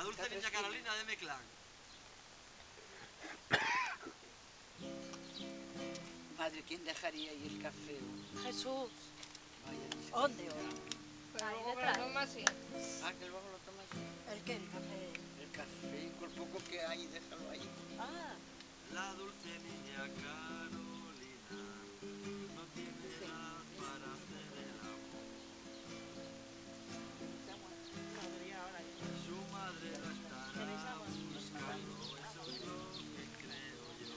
La dulce niña Carolina de Meclán. Madre, ¿quién dejaría ahí el café? Jesús. Vaya, ¿Dónde ahora? Pero Ahí luego me detrás. lo toma así. Ah, que luego lo tomas. ¿El qué? El café. El café, con el poco que hay, déjalo ahí. Ah. La dulce niña Carolina no tiene edad para hacer el amor. Su madre la estará buscando, eso es lo que creo yo.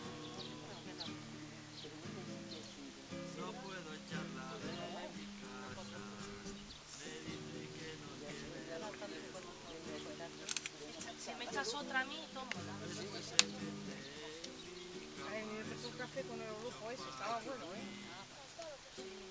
No puedo echarla de mi casa, me dice que no tiene tiempo. Si me echas otra a mí, tómala. Después se mete en mi Ay, cama, me he puesto un café con el orujo ese, estaba bueno, ¿eh?